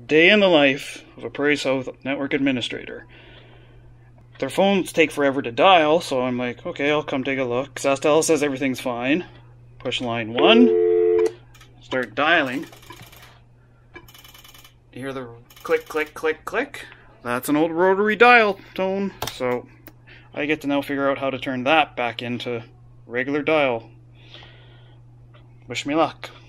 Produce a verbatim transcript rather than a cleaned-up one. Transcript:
day in the life of a Prairie South network administrator. Their phones take forever to dial, so I'm like, okay, I'll come take a look. Sastel says everything's fine. Push line one, start dialing. You hear the click, click, click, click. That's an old rotary dial tone, so I get to now figure out how to turn that back into regular dial. Wish me luck.